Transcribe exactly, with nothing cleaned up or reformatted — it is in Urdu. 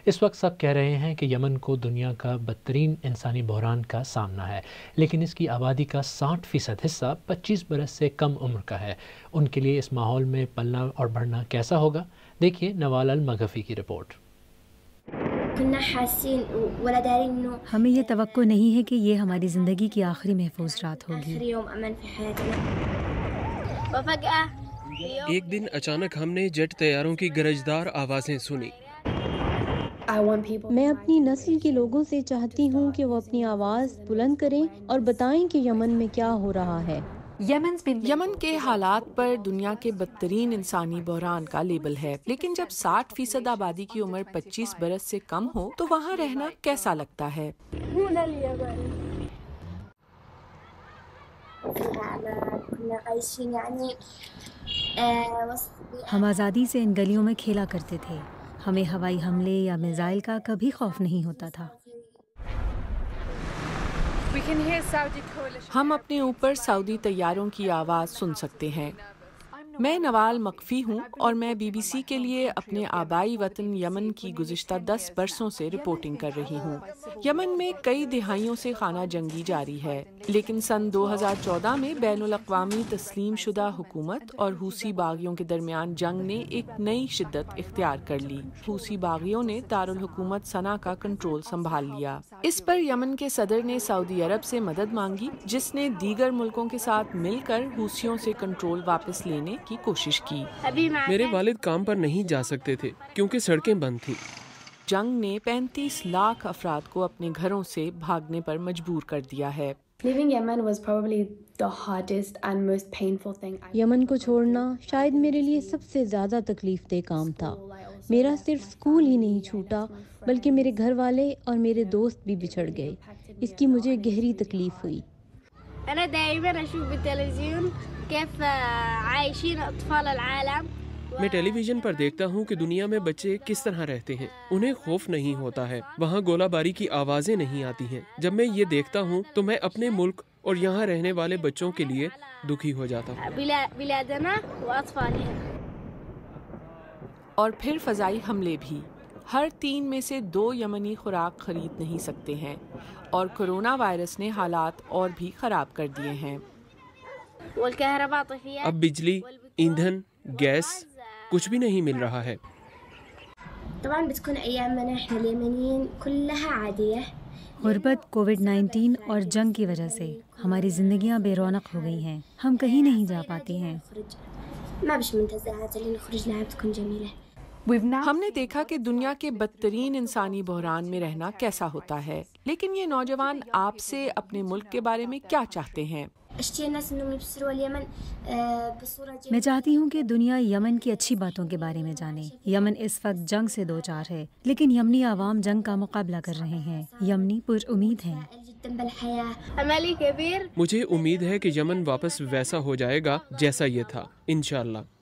اس وقت سب کہہ رہے ہیں کہ یمن کو دنیا کا بدترین انسانی بحران کا سامنا ہے، لیکن اس کی آبادی کا ساٹھ فیصد حصہ پچیس برس سے کم عمر کا ہے۔ ان کے لیے اس ماحول میں پلنا اور بڑھنا کیسا ہوگا؟ دیکھیے نوال المغفی کی رپورٹ۔ ہمیں یہ توقع نہیں ہے کہ یہ ہماری زندگی کی آخری محفوظ رات ہوگی۔ ایک دن اچانک ہم نے جیٹ طیاروں کی گرجدار آوازیں سنی۔ میں اپنی نسل کے لوگوں سے چاہتی ہوں کہ وہ اپنی آواز بلند کریں اور بتائیں کہ یمن میں کیا ہو رہا ہے۔ یمن کے حالات پر دنیا کے بدترین انسانی بحران کا لیبل ہے، لیکن جب ساٹھ فیصد آبادی کی عمر پچیس برس سے کم ہو تو وہاں رہنا کیسا لگتا ہے؟ ہم آزادی سے ان گلیوں میں کھیلا کرتے تھے، ہمیں ہوائی حملے یا میزائل کا کبھی خوف نہیں ہوتا تھا۔ ہم اپنے اوپر سعودی طیاروں کی آواز سن سکتے ہیں۔ میں نوال مغفی ہوں اور میں بی بی سی کے لیے اپنے آبائی وطن یمن کی گزشتہ دس برسوں سے رپورٹنگ کر رہی ہوں۔ یمن میں کئی دہائیوں سے خانہ جنگی جاری ہے، لیکن سن دو ہزار چودہ میں بین الاقوامی تسلیم شدہ حکومت اور حوثی باغیوں کے درمیان جنگ نے ایک نئی شدت اختیار کر لی۔ حوثی باغیوں نے دارالحکومت صنعا کا کنٹرول سنبھال لیا۔ اس پر یمن کے صدر نے سعودی عرب سے مدد مانگی، جس نے دیگر ملکوں کے ساتھ مل کر حوثیوں سے کنٹرول واپس لینے کی کوشش کی۔ میرے والد کام پر نہیں جا سکتے تھے کیونکہ سڑکیں بند تھیں۔ جنگ نے پینتیس لاکھ افراد کو اپنے گھروں سے بھاگنے پر مجبور کر دیا ہے۔ یمن کو چھوڑنا شاید میرے لیے سب سے زیادہ تکلیف دہ کام تھا۔ میرا صرف اسکول ہی نہیں چھوٹا بلکہ میرے گھر والے اور میرے دوست بھی بچھڑ گئے۔ اس کی مجھے گہری تکلیف ہوئی۔ میں ٹیلی ویژن پر دیکھتا ہوں کہ دنیا میں بچے کس طرح رہتے ہیں، انہیں خوف نہیں ہوتا ہے، وہاں گولہ باری کی آوازیں نہیں آتی ہیں۔ جب میں یہ دیکھتا ہوں تو میں اپنے ملک اور یہاں رہنے والے بچوں کے لیے دکھی ہو جاتا ہوں۔ اور پھر فضائی حملے بھی، ہر تین میں سے دو یمنی خوراک خرید نہیں سکتے ہیں، اور کورونا وائرس نے حالات اور بھی خراب کر دیے ہیں۔ اب بجلی، ایندھن، گیس کچھ بھی نہیں مل رہا ہے۔ غربت، کووڈ نائنٹین اور جنگ کی وجہ سے ہماری زندگیاں بے رونق ہو گئی ہیں، ہم کہیں نہیں جا پاتے ہیں۔ ہم نے دیکھا کہ دنیا کے بدترین انسانی بحران میں رہنا کیسا ہوتا ہے، لیکن یہ نوجوان آپ سے اپنے ملک کے بارے میں کیا چاہتے ہیں؟ میں چاہتی ہوں کہ دنیا یمن کی اچھی باتوں کے بارے میں جانے۔ یمن اس وقت جنگ سے دو چار ہے، لیکن یمنی عوام جنگ کا مقابلہ کر رہے ہیں، یمنی پر امید ہیں۔ مجھے امید ہے کہ یمن واپس ویسا ہو جائے گا جیسا یہ تھا، انشاءاللہ۔